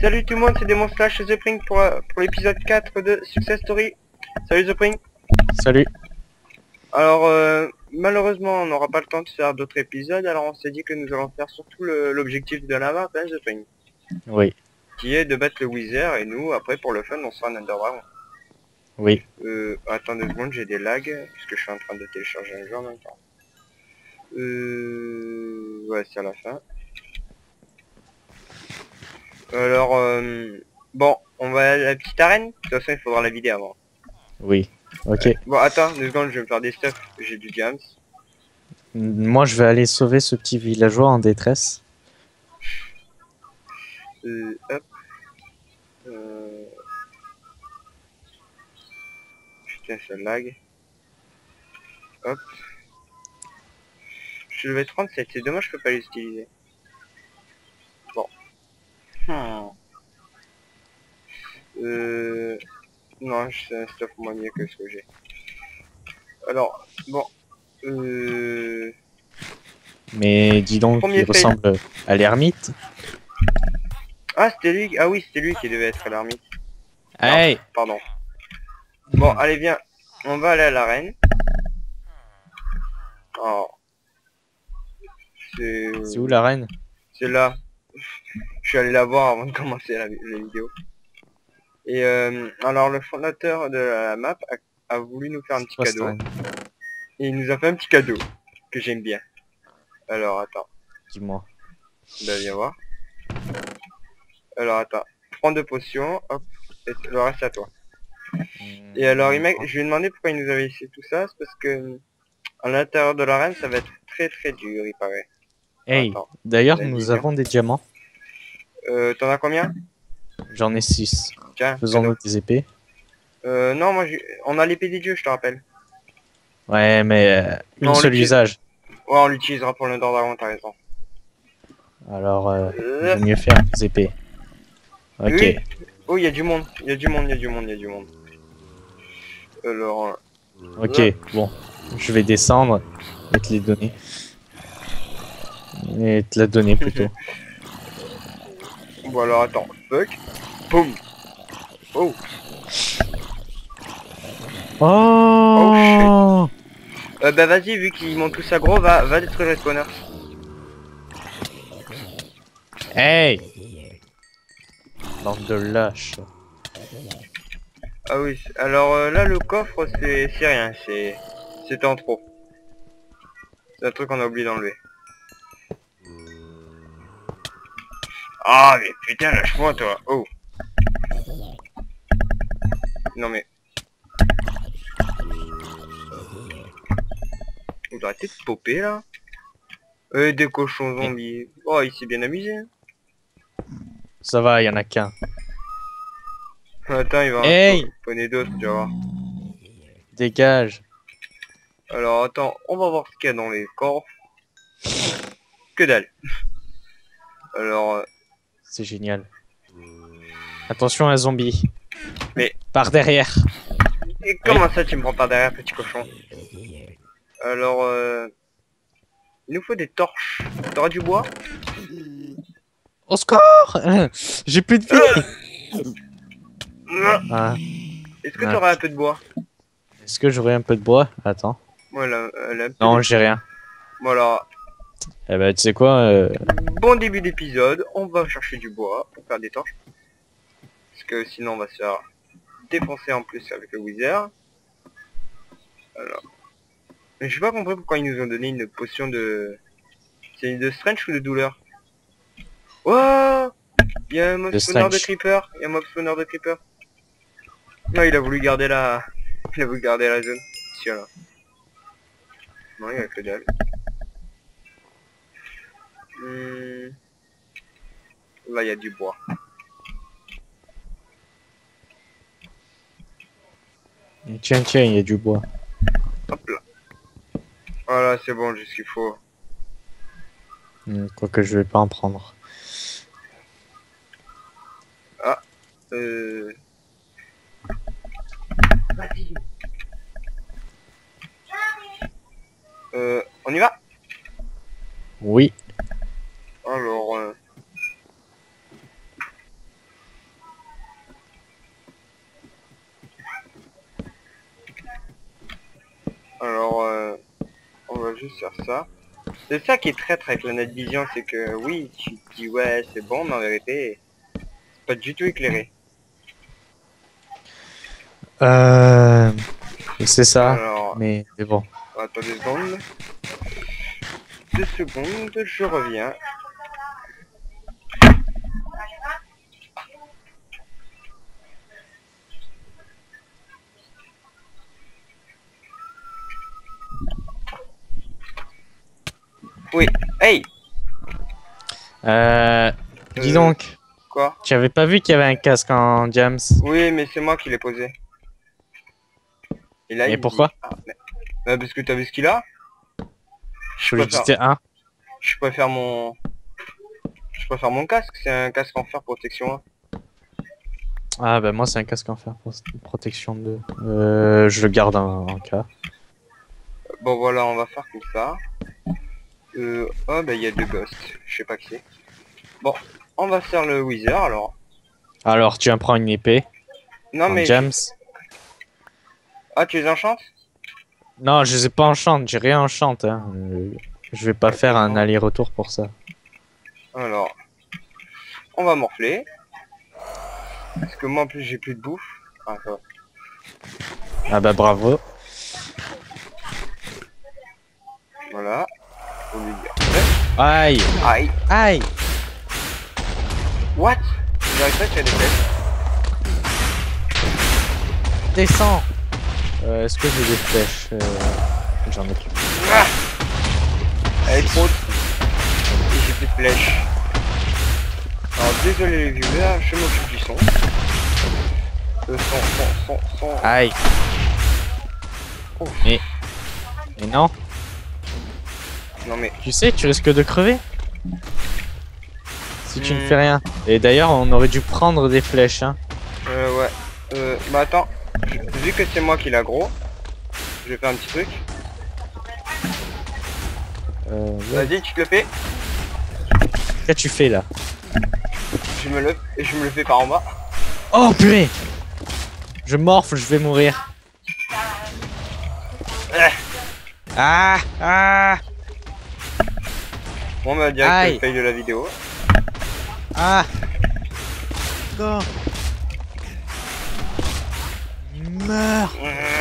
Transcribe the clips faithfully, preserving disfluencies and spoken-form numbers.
Salut tout le monde, c'est Demon Slash The Pring pour, euh, pour l'épisode quatre de Success Story. Salut The Pring. Salut. Alors euh, malheureusement on n'aura pas le temps de faire d'autres épisodes, alors on s'est dit que nous allons faire surtout l'objectif de la map, hein, The Pring. Oui. Qui est de battre le Wither et nous après pour le fun on sera un Underground. Oui. Euh, attends deux secondes, j'ai des lags, puisque je suis en train de télécharger un jeu en même temps. Euh... Ouais, c'est à la fin. Alors, euh... bon, on va à la petite arène. De toute façon, il faudra la vider avant. Oui. Ok. Ouais. Bon, attends, deux secondes, je vais me faire des stuff. J'ai du James. Moi, je vais aller sauver ce petit villageois en détresse. Euh, hop. Euh... Putain, ça lag. Hop. Je vais trente-sept, c'est dommage, je peux pas les utiliser. Bon. Hmm. Euh... Non, c'est un stuff moins mieux que ce que j'ai. Alors, bon. Euh... Mais dis donc, Premier il fail. ressemble à l'ermite. Ah, c'était lui. Ah oui, c'était lui qui devait être à l'ermite. Hey. Pardon. Bon, allez, viens. On va aller à l'arène. Oh. C'est... C'est où la reine? C'est là. Je suis allé la voir avant de commencer la, la vidéo. Et euh, alors le fondateur de la map a, a voulu nous faire un petit cadeau. Et il nous a fait un petit cadeau que j'aime bien. Alors attends. Dis-moi. Bah viens voir. Alors attends. Prends deux potions. Hop. Et le reste à toi. Mmh, et alors il m'a... je lui ai demandé pourquoi il nous avait laissé tout ça. C'est parce que à l'intérieur de l'arène ça va être très très dur il paraît. Hey. D'ailleurs nous avons des diamants. Euh, t'en as combien? J'en ai six. Tiens, faisons-nous des épées. Euh, non, moi, on a l'épée des dieux, je te rappelle. Ouais, mais euh, une non, seule usage. Ouais, on l'utilisera pour le Dordagon, t'as raison. Alors, euh, euh... il vaut mieux faire des épées. Ok. Oui. Oh, il y a du monde, il y a du monde, il y a du monde, il y a du monde. Alors... Ok, euh... bon. Je vais descendre et te les donner. Et te la donner plutôt. Bon alors attends, fuck. Boum. Oh. Oh, oh shit. Euh, bah vas-y, vu qu'ils montent tous aggro, va, va détruire les spawners. Hey. Bande de lâche. Ah oui, alors euh, là le coffre c'est rien, c'est c'était en trop. C'est un truc qu'on a oublié d'enlever. Ah mais putain, lâche-moi toi. Oh. Non mais... Vous arrêtez de popper là. Euh, des cochons zombies. Oh, il s'est bien amusé. Ça va, il y en a qu'un. Attends, il va hey en poney d'autres, tu vas voir. Dégage. Alors attends, on va voir ce qu'il y a dans les coffres. Que dalle. Alors... Euh... C'est génial. Attention à un zombie. Mais... Par derrière. Et comment oui. ça tu me prends par derrière, petit cochon? Alors... Euh... Il nous faut des torches. T'auras du bois? Au score. J'ai plus de vie. Euh... ah. Est-ce que ah. t'auras un peu de bois? Est-ce que j'aurai un peu de bois? Attends. Voilà. Euh, non, j'ai rien. Voilà. Eh ben, tu sais quoi euh... Bon début d'épisode, on va chercher du bois pour faire des torches. Parce que sinon on va se faire défoncer en plus avec le Wither. Alors. Mais j'ai pas compris pourquoi ils nous ont donné une potion de... C'est de strength ou de douleur? Oh, il y a un mob spawner de creeper. Il y a un mob spawner de creeper. Non, il a voulu garder la... Il a voulu garder la zone. Si, là. Non, il y a que dalle. Hmm. Là, il y a du bois. Tiens, tiens, il y a du bois. Hop là. Voilà, c'est bon, j'ai ce qu'il faut. Quoique je vais pas en prendre. Ah. Euh... Vas-y. Euh, on y va? Oui. Alors... Euh... va juste faire ça. C'est ça qui est traître avec la Night Vision, c'est que oui, tu te dis ouais c'est bon, mais en vérité, c'est pas du tout éclairé. Euh... C'est ça, Alors, mais c'est bon. attends deux secondes. Deux secondes, je reviens. Oui, hey. Euh... Dis Euh, donc, Quoi? tu avais pas vu qu'il y avait un casque en James? Oui, mais c'est moi qui l'ai posé. Et là, Et il pourquoi? dit... Ah, mais... Bah, parce que t'as vu ce qu'il a? Je Je lui préfère... disais un. Je préfère mon... Je préfère mon casque, c'est un casque en fer protection un. Ah bah moi c'est un casque en fer pro- protection deux. Euh, je le garde en, en cas. Bon voilà, on va faire comme ça. Euh... Oh bah il y a deux ghosts, je sais pas qui c'est. Bon, on va faire le Wither alors. Alors tu en prends une épée Non en mais... James. Ah tu les enchantes? Non, je les ai pas enchante, j'ai rien enchante. Hein. Euh, je vais pas faire un aller-retour pour ça. Alors... On va morfler. Parce que moi en plus j'ai plus de bouffe. Ah ça va. Ah bah bravo. Voilà. Faut lui dire. Aïe, Aïe. aïe. What? J'arrive pas à tirer des flèches. Descends. Euh, Est-ce que j'ai des flèches? euh... J'en ai plus. Ah, elle est trop... Et j'ai plus de flèches. Alors désolé les viewers, je m'occupe du son. Le son, son, son, son... Aïe. Oh. Mais... Mais non. Non mais... Tu sais, tu risques de crever. Si tu ne Hmm. fais rien. Et d'ailleurs, on aurait dû prendre des flèches. Hein. Euh ouais. Euh... Bah attends. Je- Vu que c'est moi qui l'a gros, je vais faire un petit truc. Euh, ouais. Vas-y, tu te le fais. Qu'est-ce que tu fais là? Je me lève et je me le fais par en bas. Oh purée! Je morfle, je vais mourir. Eh. Ah! Ah! Bon bah direct Aïe. le fail de la vidéo. Ah! Non! Meurs!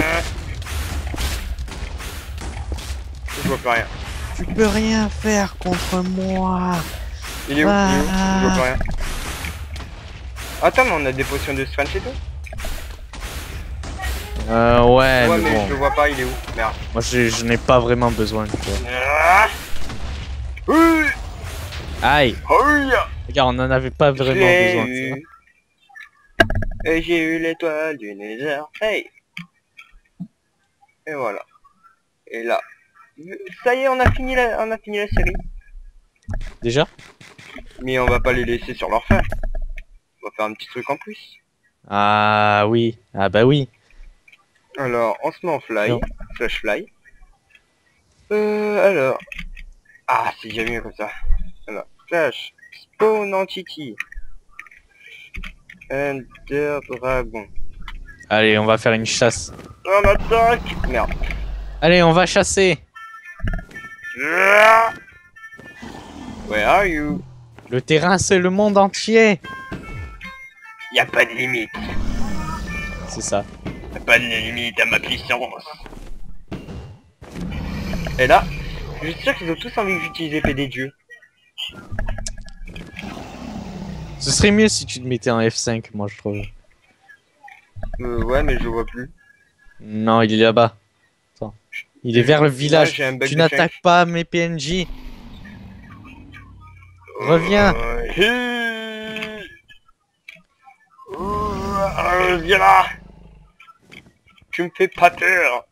Je vois plus rien. Tu peux rien faire contre moi! Il est où? Il est où? Ah. Je vois plus rien. Attends mais on a des potions de strength et tout. Euh, ouais, Ouais mais, mais bon. je le vois pas, il est où? Merde. Moi, je, je n'ai pas vraiment besoin de toi. Ah. Oui. Aïe! Oui. Regarde, on en avait pas Je vraiment l'ai besoin de eu. Et j'ai eu l'étoile du Nether. Hey. Et voilà. Et là. Ça y est, on a fini la, on a fini la série. ça. Déjà? Mais on va pas les laisser sur leur fin. On va faire un petit truc en plus. Ah oui. Ah bah oui. Alors, on se met en fly. Non. Flash fly. Euh, alors. Ah, c'est déjà mieux comme ça. Alors, flash. Spawn entity. Ender dragon. Allez, on va faire une chasse. On attaque. Merde. Allez, on va chasser. Where are you? Le terrain, c'est le monde entier. Y a pas de limite. C'est ça. Y a pas de limite à ma puissance. Et là, je suis sûr qu'ils ont tous envie que j'utilise l'épée des dieux. Ce serait mieux si tu te mettais en F cinq, moi je trouve. Euh, ouais, mais je le vois plus. Non, il est là-bas. Attends. Il est vers le village. j'ai un bug Tu de n'attaques check. pas mes P N J. Reviens. Euh, euh, viens là. Tu me fais pas peur.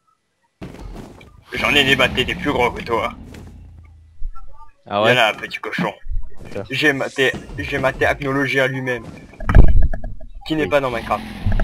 J'en ai débatté des plus gros que toi. Ah Viens ouais. là, petit cochon. Peur. J'ai maté, j'ai ma technologie à lui-même. Qui n'est Oui. pas dans Minecraft.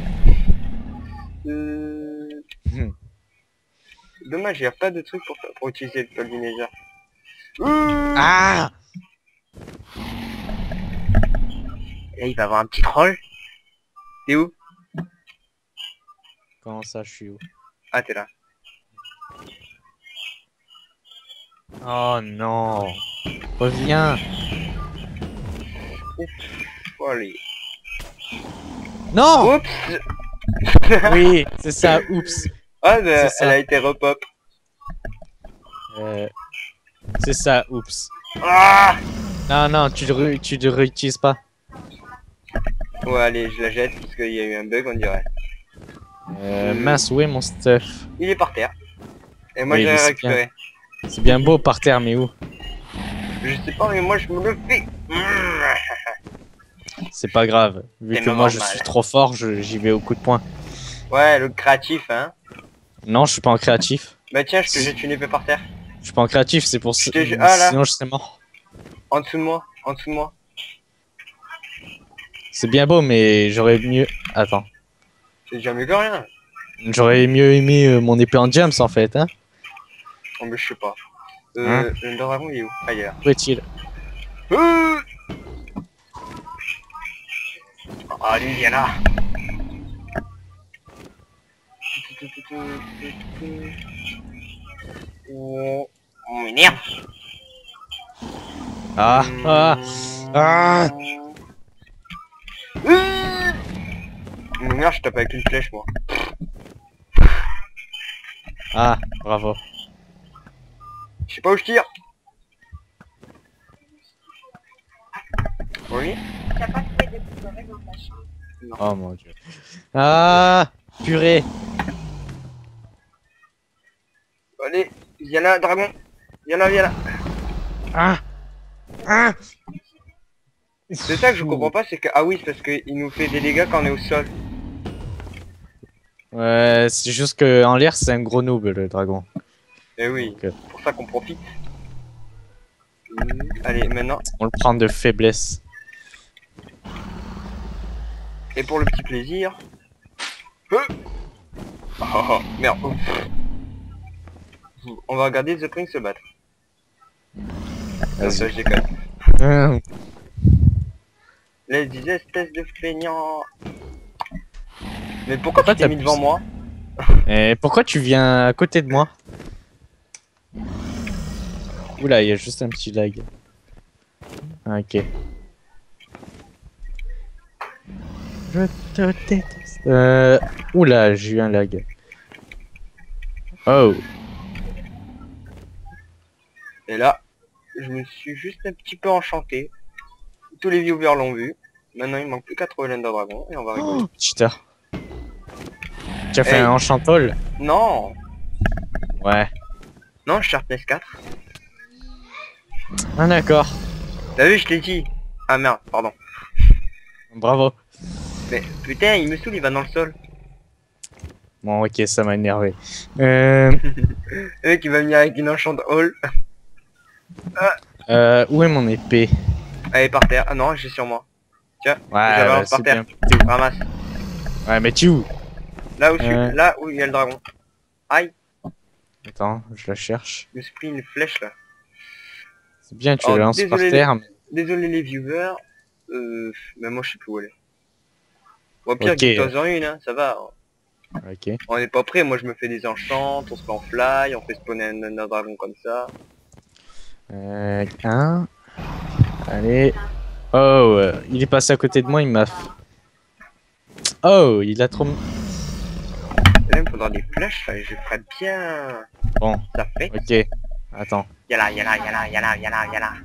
Euh... Hmm. Dommage, il n'y a pas de truc pour, pour utiliser le Toll du Nether. Euh... Ah! Et là, il va avoir un petit troll. T'es où? Comment ça, je suis où? Ah, t'es là. Oh non. Reviens. Oh, allez. Non. Oups. Oui, c'est ça, oups. Ah, mais C'est ça. elle a été repop. Euh, c'est ça, oups. Ah Non, non, tu ne tu le réutilises pas. ouais, allez, je la jette parce qu'il y a eu un bug, on dirait. Euh, Hmm. mince, où est mon stuff? Il est par terre. Et moi, Oui, j'ai mais c'est récupéré. C'est bien beau par terre, mais où? Je sais pas, mais moi, je me le fais. C'est pas grave. Vu C'est que moi je normal. suis trop fort, je- j'y vais au coup de poing. Ouais, le créatif, hein. Non, je suis pas en créatif. Bah tiens, je te jette une épée par terre. Je suis pas en créatif, c'est pour ça. Je te- ah, là. Sinon je serais mort. En dessous de moi, en dessous de moi. C'est bien beau, mais j'aurais mieux. Attends. C'est déjà mieux que rien. J'aurais mieux aimé euh, mon épée en diams en fait, hein. Oh, mais je sais pas. Euh, Hein le dragon, il est où? Ah, il est là. Où est-il? Euh Ah, lui, il est là. Oh, on m'énerve. Ah, ah, ah. Euh Mais merde, je tape avec une flèche, moi. Ah, bravo. Je sais pas où je tire. Oui. T'as pas trouvé de pistolet dans ta chambre? Oh mon dieu. Ah, purée. Allez, viens là, dragon. Viens là, viens là. Ah, ah. C'est ça que je comprends pas, c'est que... Ah oui, c'est parce qu'il nous fait des dégâts quand on est au sol. Ouais, c'est juste que en l'air c'est un gros noob le dragon. Eh oui, Donc, euh, c'est pour ça qu'on profite. Mmh, allez, maintenant. on le prend de faiblesse. Et pour le petit plaisir... Euh oh, oh, oh, merde. Ouf. On va regarder The Prince se battre. Ah, ça, je déconne. Hum. Les dix espèces de feignants. Mais pourquoi Pourquoi tu t'es t'as mis plus devant ça moi? Et pourquoi tu viens à côté de moi? Oula, il y a juste un petit lag. Ah, ok. Je te déteste. Euh... Oula, j'ai eu un lag. Oh. Et là, je me suis juste un petit peu enchanté. Tous les viewers l'ont vu. Maintenant, il manque plus qu'à trouver l'Ender Dragon et on va rigoler. Oh, cheater. Tu as fait Hey. un enchantol? Non, Ouais. non, Sharpness quatre. Ah d'accord. T'as vu, je t'ai dit. Ah merde, pardon. Bravo. Mais putain, il me saoule, il va dans le sol. Bon, ok, ça m'a énervé. Euh... Le mec, il va venir avec une enchant hall. euh... Où est mon épée? Elle est par terre. Ah non, j'ai sur moi. Tiens, Ouais, j'avais bah, un c'est par terre. bien. T'es où? Ramasse. Ouais, mais tu où? Là où, je suis- Euh. là où il y a le dragon. Aïe, Attends, je la cherche. je me suis pris une flèche là. C'est bien, tu Oh, la lances par désolé, terre. mais- Désolé les viewers. Euh, mais moi je sais plus où elle est. Au pire, Ok. dis-toi en une, hein, ça va. Ok. On n'est pas prêt, moi je me fais des enchants, on se met en fly, on fait spawner un, un dragon comme ça. Euh... Un... Allez... Oh, euh, il est passé à côté de moi, il m'a... f- Oh, il a trop... Et là, il me faudra des flèches, là, et je ferai bien. Bon, Ça fait. ok. Attends. Y'a là, y'a là, y'a là, y'a là, y'a là, y'a là.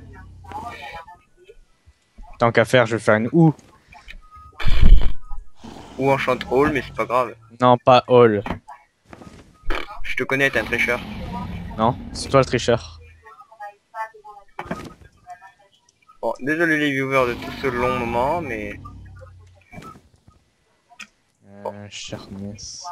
Tant qu'à faire, je vais faire une ou. Ou enchant hall, mais c'est pas grave. Non, pas all. Je te connais, t'es un tricheur. Non, c'est toi le tricheur. Bon, désolé les viewers de tout ce long moment, mais... Euh, Sharpness.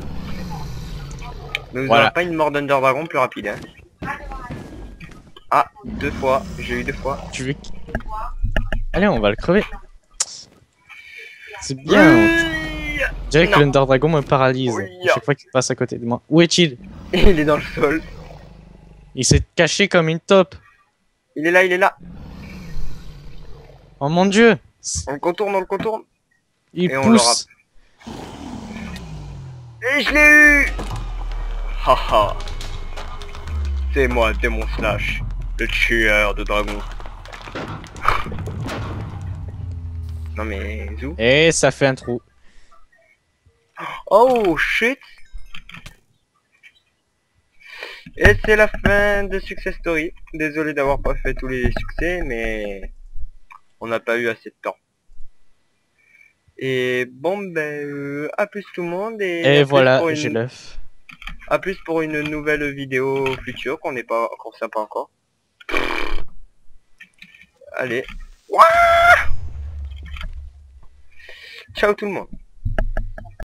Ne vous Voilà. aurez pas une mort d'Under Dragon plus rapide, hein. Ah, deux fois, j'ai eu deux fois. Tu veux... qu'- Allez, on va le crever. C'est bien. Oui. Je dirais que Non. l'Under Dragon me paralyse Oui. à chaque fois qu'il passe à côté de moi. Où est-il? Il est dans le sol. Il s'est caché comme une taupe. Il est là, il est là. Oh mon dieu. On le contourne, on le contourne. Il Et on le pousse. Et je l'ai eu. Haha. C'est moi, Démon Slash, le tueur de dragons. Non mais, Zou. Et ça fait un trou. Oh shit. Et c'est la fin de Success Story. Désolé d'avoir pas fait tous les succès, mais on n'a pas eu assez de temps. Et bon ben, euh, à plus tout le monde et, à Et plus voilà, pour une- j'ai l'œuf. à plus pour une nouvelle vidéo future qu'on n'est pas, qu'on sait pas encore. Allez. Ouah, ciao tout le monde.